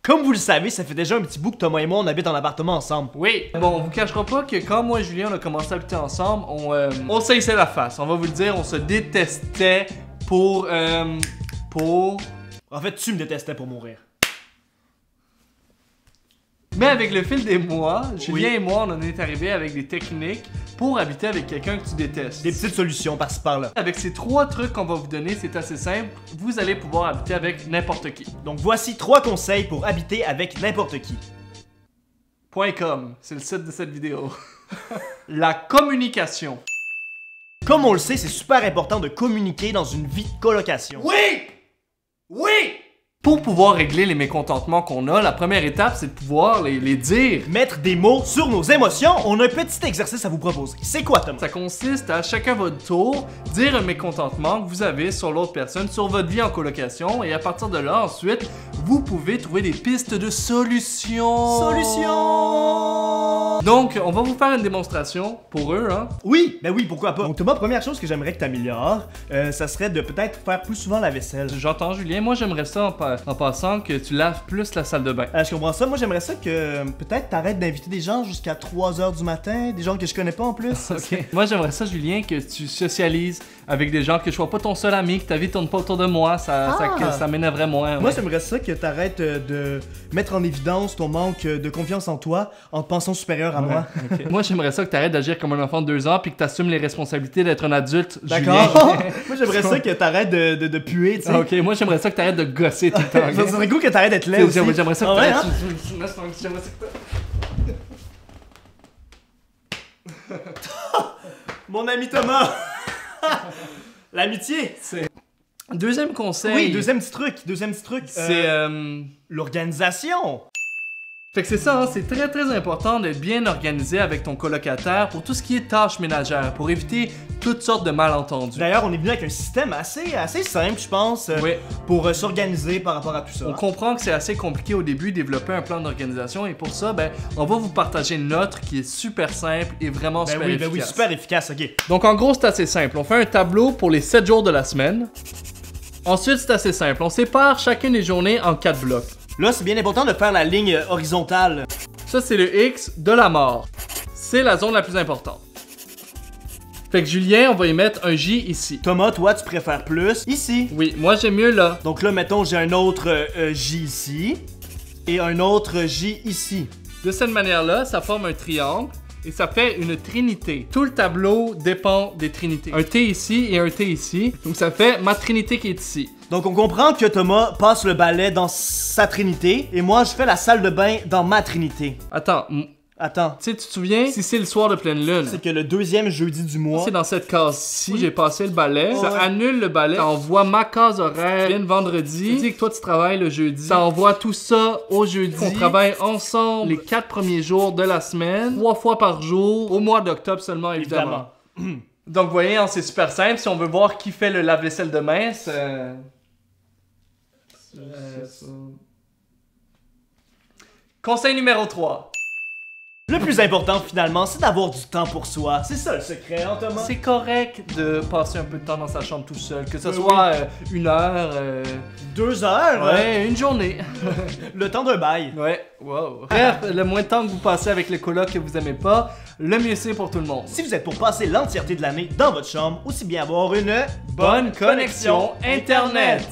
Comme vous le savez, ça fait déjà un petit bout que Thomas et moi on habite en appartement ensemble. Oui, bon, on vous cachera pas que quand moi et Julien on a commencé à habiter ensemble, on s'haïssait la face. On va vous le dire, on se détestait pour. En fait, tu me détestais pour mourir. Mais avec le fil des mois, Julien Oui. et moi, on en est arrivé avec des techniques pour habiter avec quelqu'un que tu détestes. Des petites solutions par-ci par-là. Avec ces 3 trucs qu'on va vous donner, c'est assez simple. Vous allez pouvoir habiter avec n'importe qui. Donc voici 3 conseils pour habiter avec n'importe qui. .com, c'est le site de cette vidéo. La communication. Comme on le sait, c'est super important de communiquer dans une vie de colocation. Oui! Oui! Pour pouvoir régler les mécontentements qu'on a, la première étape, c'est de pouvoir les dire. Mettre des mots sur nos émotions, on a un petit exercice à vous proposer. C'est quoi, Thomas? Ça consiste à chacun votre tour dire un mécontentement que vous avez sur l'autre personne, sur votre vie en colocation, et à partir de là, ensuite, vous pouvez trouver des pistes de solutions. Solution! Donc, on va vous faire une démonstration pour eux, hein. Oui, ben oui, pourquoi pas. Donc Thomas, première chose que j'aimerais que tu améliores, ça serait de peut-être faire plus souvent la vaisselle. J'entends, Julien. Moi, j'aimerais ça en passant que tu laves plus la salle de bain. Je comprends ça. Moi, j'aimerais ça que peut-être t'arrêtes d'inviter des gens jusqu'à 3h du matin, des gens que je connais pas en plus. Ok. Moi, j'aimerais ça, Julien, que tu socialises avec des gens, que je sois pas ton seul ami, que ta vie tourne pas autour de moi. Ça m'énerverait moins. Moi, Ouais. j'aimerais ça que t'arrêtes de mettre en évidence ton manque de confiance en toi en te pensant supérieur à moi. Ok. Moi, j'aimerais ça que tu arrêtes d'agir comme un enfant de 2 ans puis que tu assumes les responsabilités d'être un adulte. D'accord? Moi, j'aimerais ça que t'arrêtes de puer, tu sais. Ah, ok, moi, j'aimerais ça que tu arrêtes de gosser tout le temps. Ça serait cool que t'arrêtes d'être laid aussi. J'aimerais ça que Ah ouais, hein? Mon ami Thomas! L'amitié! Deuxième conseil. Oui, deuxième petit truc. C'est. L'organisation! Fait que c'est ça, hein, c'est très très important d'être bien organisé avec ton colocataire pour tout ce qui est tâches ménagères, pour éviter toutes sortes de malentendus. D'ailleurs, on est venu avec un système assez simple, je pense, Oui. pour s'organiser par rapport à tout ça. On comprend que c'est assez compliqué au début de développer un plan d'organisation et pour ça, ben, on va vous partager le nôtre qui est super simple et vraiment super efficace. Ben oui, super efficace, ok. Donc en gros, c'est assez simple. On fait un tableau pour les 7 jours de la semaine. Ensuite, c'est assez simple. On sépare chacune des journées en 4 blocs. Là, c'est bien important de faire la ligne horizontale. Ça, c'est le X de la mort. C'est la zone la plus importante. Fait que Julien, on va y mettre un J ici. Thomas, toi, tu préfères plus ici. Oui, moi j'aime mieux là. Donc là, mettons, j'ai un autre J ici et un autre J ici. De cette manière-là, ça forme un triangle et ça fait une trinité. Tout le tableau dépend des trinités. Un T ici et un T ici. Donc ça fait ma trinité qui est ici. Donc on comprend que Thomas passe le balai dans sa trinité et moi, je fais la salle de bain dans ma trinité. Attends, Attends. tu sais, tu te souviens? Si c'est le soir de pleine lune, C'est que le deuxième jeudi du mois... c'est dans cette case-ci, j'ai passé le balai, Ouais. ça annule le balai, ça envoie ma case horaire, vient le vendredi, tu dis que toi tu travailles le jeudi, ça envoie tout ça au jeudi, on travaille ensemble les 4 premiers jours de la semaine, 3 fois par jour, au mois d'octobre seulement évidemment. Donc vous voyez, hein, c'est super simple, si on veut voir qui fait le lave-vaisselle demain, c'est... Conseil numéro 3. Le plus important, finalement, c'est d'avoir du temps pour soi. C'est ça le secret, hein, Thomas? C'est correct de passer un peu de temps dans sa chambre tout seul, que ce Oui, soit 1 heure, 2 heures? ouais, une journée. Le temps d'un bail. Ouais, wow. Bref, le moins de temps que vous passez avec le coloc que vous aimez pas, le mieux c'est pour tout le monde. Si vous êtes pour passer l'entièreté de l'année dans votre chambre, aussi bien avoir une Bonne connexion Internet!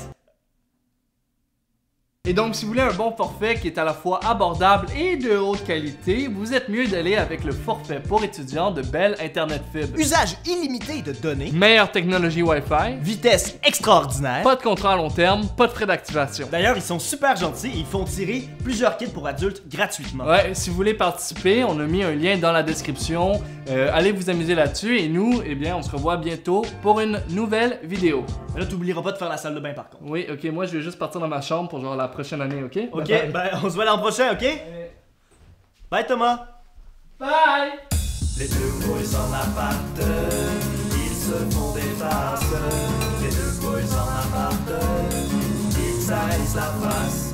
Et donc, si vous voulez un bon forfait qui est à la fois abordable et de haute qualité, vous êtes mieux d'aller avec le forfait pour étudiants de Bell Internet Fibre. Usage illimité de données, Meilleure technologie Wi-Fi, vitesse extraordinaire. pas de contrat à long terme, pas de frais d'activation. D'ailleurs, ils sont super gentils et ils font tirer plusieurs kits pour adultes gratuitement. Ouais, si vous voulez participer, on a mis un lien dans la description. Allez vous amuser là-dessus et nous, eh bien, on se revoit bientôt pour une nouvelle vidéo. Mais là, t'oublieras pas de faire la salle de bain par contre. Oui, ok, moi je vais juste partir dans ma chambre pour genre la prochaine année, ok? Ok, Bye bye. ben on se voit l'an prochain, ok? Bye Thomas! Bye! Les deux boys en appart, ils se font des farces. Les deux boys en appart, ils saillissent la face.